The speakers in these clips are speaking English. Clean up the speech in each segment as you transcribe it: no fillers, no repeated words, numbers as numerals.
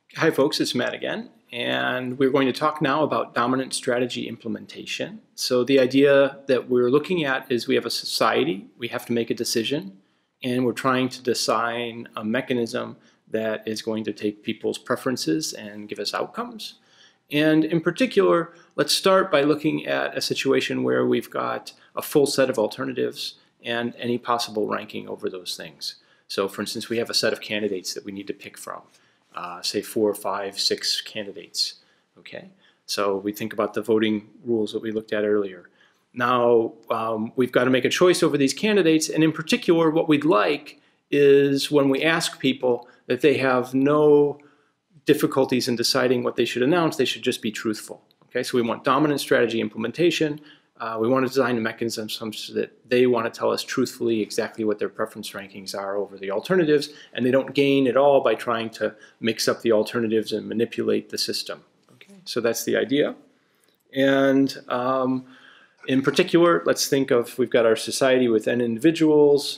Hi folks, it's Matt again, and we're going to talk now about dominant strategy implementation. So the idea that we're looking at is we have a society, we have to make a decision, and we're trying to design a mechanism that is going to take people's preferences and give us outcomes. And in particular, let's start by looking at a situation where we've got a full set of alternatives and any possible ranking over those things. So for instance, we have a set of candidates that we need to pick from. Say 4, 5, 6 candidates. Okay, so we think about the voting rules that we looked at earlier. Now we've got to make a choice over these candidates, and in particular, what we'd like is when we ask people that they have no difficulties in deciding what they should announce, they should just be truthful. Okay, so we want dominant strategy implementation. We want to design a mechanism so that they want to tell us truthfully exactly what their preference rankings are over the alternatives, and they don't gain at all by trying to mix up the alternatives and manipulate the system. Okay, so that's the idea. And in particular, let's think of, we've got our society with n individuals,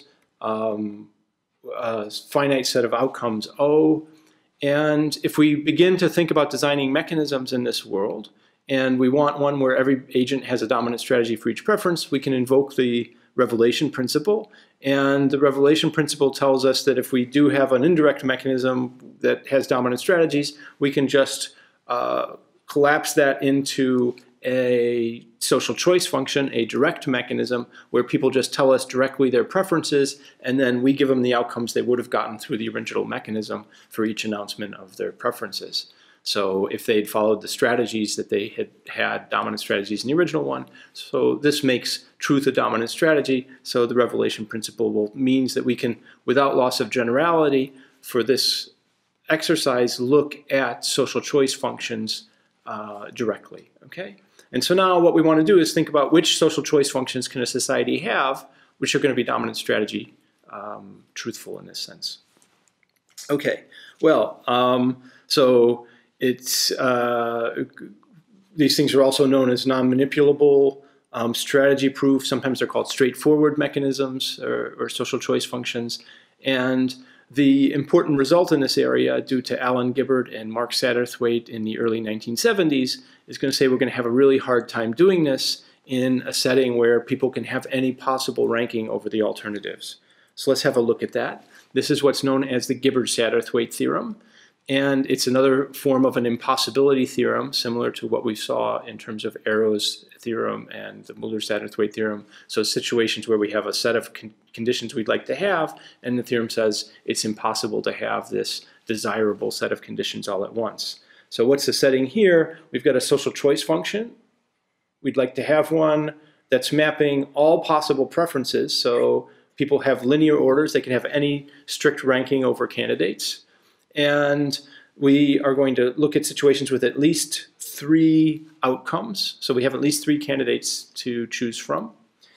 a finite set of outcomes O, and if we begin to think about designing mechanisms in this world, and we want one where every agent has a dominant strategy for each preference, we can invoke the revelation principle. And the revelation principle tells us that if we do have an indirect mechanism that has dominant strategies, we can just collapse that into a social choice function, a direct mechanism, where people just tell us directly their preferences, and then we give them the outcomes they would have gotten through the original mechanism for each announcement of their preferences. So if they'd followed the strategies that they had dominant strategies in the original one, so this makes truth a dominant strategy. So the revelation principle means that we can, without loss of generality, for this exercise, look at social choice functions directly. Okay? And so now what we want to do is think about which social choice functions can a society have, which are going to be dominant strategy truthful in this sense. Okay, well, so it's these things are also known as non-manipulable, strategy proof. Sometimes they're called straightforward mechanisms or social choice functions. And the important result in this area, due to Alan Gibbard and Mark Satterthwaite in the early 1970s, is going to say we're going to have a really hard time doing this in a setting where people can have any possible ranking over the alternatives. So let's have a look at that. This is what's known as the Gibbard-Satterthwaite theorem. And it's another form of an impossibility theorem, similar to what we saw in terms of Arrow's theorem and the Muller-Satterthwaite theorem. So situations where we have a set of conditions we'd like to have, and the theorem says it's impossible to have this desirable set of conditions all at once. So what's the setting here? We've got a social choice function. We'd like to have one that's mapping all possible preferences. So people have linear orders. They can have any strict ranking over candidates. And we are going to look at situations with at least 3 outcomes. So we have at least 3 candidates to choose from.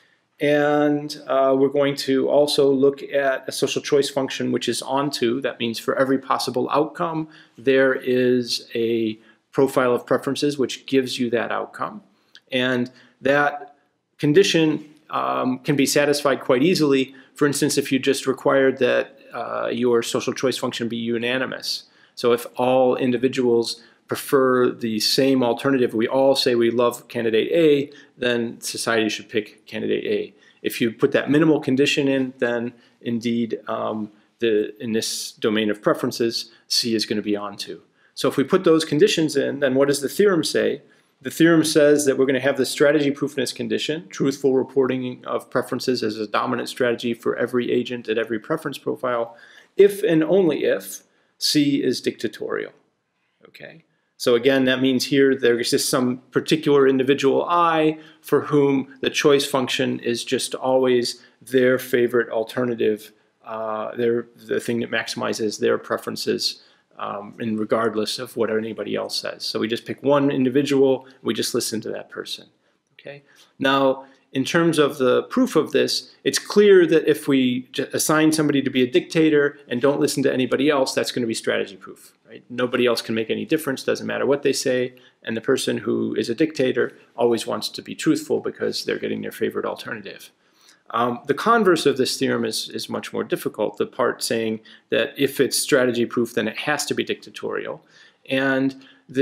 And we're going to also look at a social choice function which is onto. That means for every possible outcome, there is a profile of preferences which gives you that outcome. And that condition can be satisfied quite easily. For instance, if you just required that your social choice function be unanimous. So if all individuals prefer the same alternative, we all say we love candidate A, then society should pick candidate A. If you put that minimal condition in, then indeed in this domain of preferences, C is going to be onto. So if we put those conditions in, then what does the theorem say? The theorem says that we're going to have the strategy proofness condition, truthful reporting of preferences as a dominant strategy for every agent at every preference profile, if and only if C is dictatorial. Okay? So again, that means here there exists some particular individual I for whom the choice function is just always their favorite alternative, the thing that maximizes their preferences, and regardless of what anybody else says. So we just pick one individual, we just listen to that person. Okay? Now, in terms of the proof of this, it's clear that if we assign somebody to be a dictator and don't listen to anybody else, that's going to be strategy proof. Right? Nobody else can make any difference, doesn't matter what they say, and the person who is a dictator always wants to be truthful because they're getting their favorite alternative. The converse of this theorem is much more difficult, the part saying that if it's strategy proof, then it has to be dictatorial. And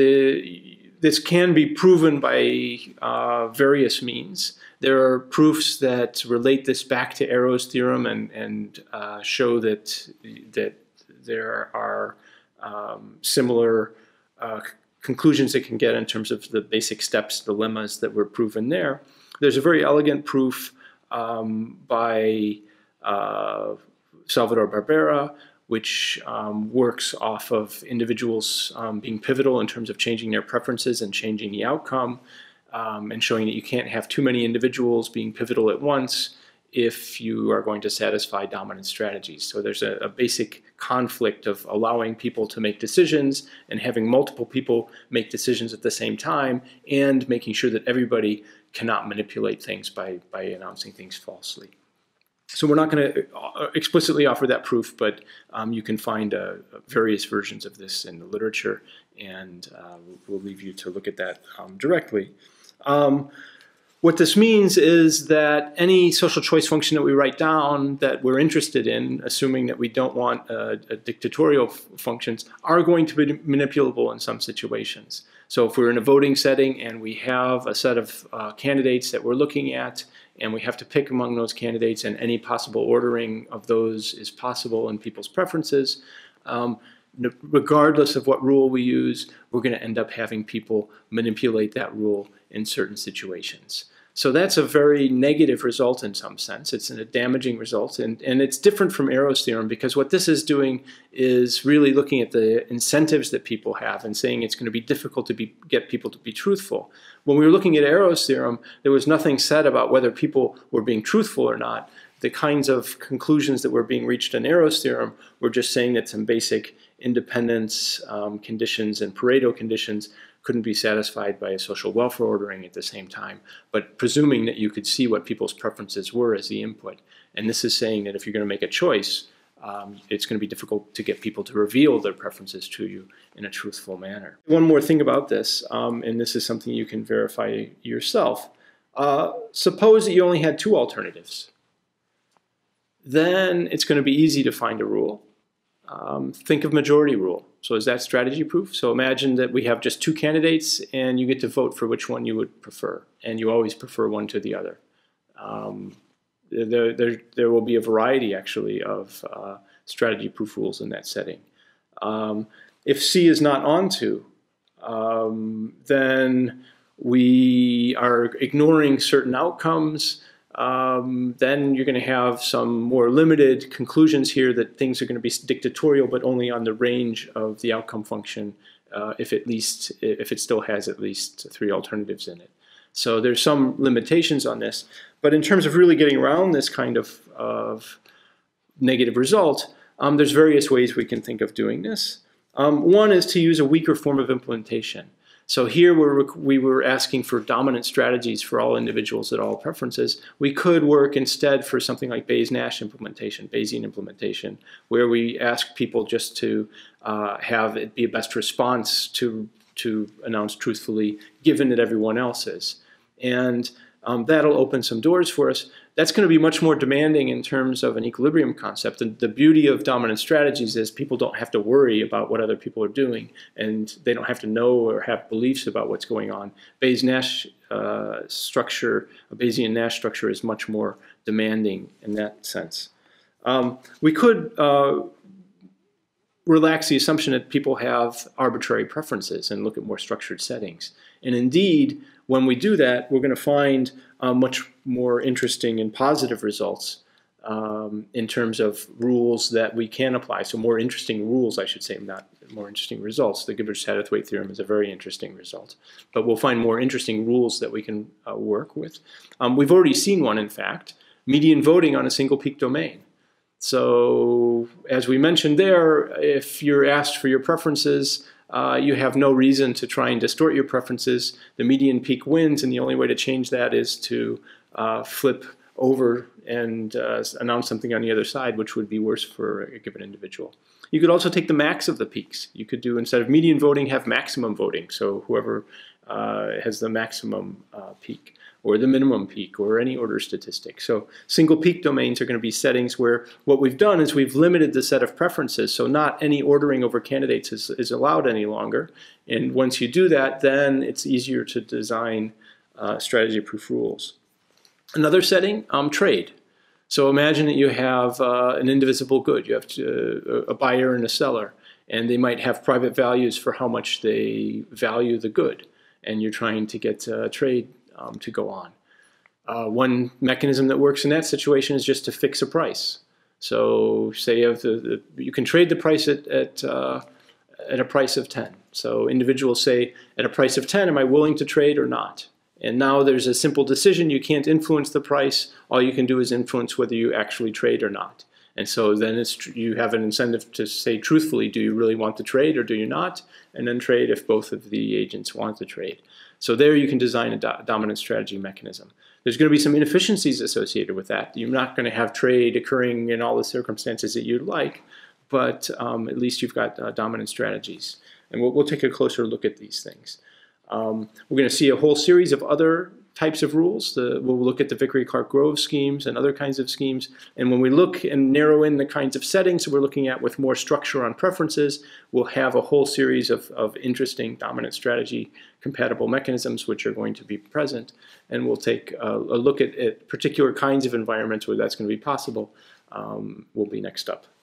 this can be proven by various means. There are proofs that relate this back to Arrow's theorem and show that there are similar conclusions it can get in terms of the basic steps, dilemmas that were proven there. There's a very elegant proof by Salvador Barbera, which works off of individuals being pivotal in terms of changing their preferences and changing the outcome, and showing that you can't have too many individuals being pivotal at once if you are going to satisfy dominant strategies. So there's a basic conflict of allowing people to make decisions and having multiple people make decisions at the same time, and making sure that everybody cannot manipulate things by announcing things falsely. So we're not going to explicitly offer that proof, but you can find various versions of this in the literature, and we'll leave you to look at that directly. What this means is that any social choice function that we write down that we're interested in, assuming that we don't want dictatorial functions, are going to be manipulable in some situations. So if we're in a voting setting and we have a set of candidates that we're looking at, and we have to pick among those candidates, and any possible ordering of those is possible in people's preferences, regardless of what rule we use, we're going to end up having people manipulate that rule in certain situations. So that's a very negative result in some sense. It's a damaging result, and it's different from Arrow's theorem, because what this is doing is really looking at the incentives that people have and saying it's going to be difficult to get people to be truthful. When we were looking at Arrow's theorem, there was nothing said about whether people were being truthful or not. The kinds of conclusions that were being reached in Arrow's theorem were just saying that some basic independence conditions and Pareto conditions couldn't be satisfied by a social welfare ordering at the same time, but presuming that you could see what people's preferences were as the input. And this is saying that if you're going to make a choice, it's going to be difficult to get people to reveal their preferences to you in a truthful manner. One more thing about this, and this is something you can verify yourself. Suppose that you only had two alternatives. Then it's going to be easy to find a rule. Think of majority rule. So is that strategy proof? So imagine that we have just two candidates and you get to vote for which one you would prefer, and you always prefer one to the other. There will be a variety actually of strategy proof rules in that setting. If C is not onto, then we are ignoring certain outcomes. Then you're going to have some more limited conclusions here that things are going to be dictatorial, but only on the range of the outcome function if it still has at least three alternatives in it. So there's some limitations on this, but in terms of really getting around this kind of negative result, there's various ways we can think of doing this. One is to use a weaker form of implementation. So here we were asking for dominant strategies for all individuals at all preferences. We could work instead for something like Bayes-Nash implementation, Bayesian implementation, where we ask people just to have it be a best response to announce truthfully, given that everyone else is. And that'll open some doors for us. That's going to be much more demanding in terms of an equilibrium concept. And the beauty of dominant strategies is people don't have to worry about what other people are doing, and they don't have to know or have beliefs about what's going on. Bayes-Nash structure, a Bayesian-Nash structure, is much more demanding in that sense. We could relax the assumption that people have arbitrary preferences and look at more structured settings. And indeed, when we do that, we're going to find much more interesting and positive results in terms of rules that we can apply. So more interesting rules, I should say, not more interesting results. The Gibbard-Satterthwaite theorem is a very interesting result. But we'll find more interesting rules that we can work with. We've already seen one, in fact, median voting on a single peak domain. So as we mentioned there, if you're asked for your preferences, you have no reason to try and distort your preferences. The median peak wins, and the only way to change that is to flip over and announce something on the other side, which would be worse for a given individual. You could also take the max of the peaks. You could do, instead of median voting, have maximum voting, so whoever has the maximum peak. or the minimum peak, or any order statistic. So single peak domains are going to be settings where what we've done is we've limited the set of preferences, so not any ordering over candidates is allowed any longer. And once you do that, then it's easier to design strategy-proof rules. Another setting, trade. So imagine that you have an indivisible good. You have a buyer and a seller, and they might have private values for how much they value the good, and you're trying to get trade to go on. One mechanism that works in that situation is just to fix a price. So say you can trade the price at a price of 10. So individuals say, at a price of 10, am I willing to trade or not? And now there's a simple decision. You can't influence the price. All you can do is influence whether you actually trade or not. And so then you have an incentive to say truthfully, do you really want to trade or do you not? And then trade if both of the agents want to trade. So there you can design a dominant strategy mechanism. There's going to be some inefficiencies associated with that. You're not going to have trade occurring in all the circumstances that you'd like, but at least you've got dominant strategies. And we'll take a closer look at these things. We're going to see a whole series of other types of rules. We'll look at the Vickery-Clark-Grove schemes and other kinds of schemes. And when we look and narrow in the kinds of settings that we're looking at with more structure on preferences, we'll have a whole series of interesting dominant strategy compatible mechanisms which are going to be present. And we'll take a look at particular kinds of environments where that's going to be possible will be next up.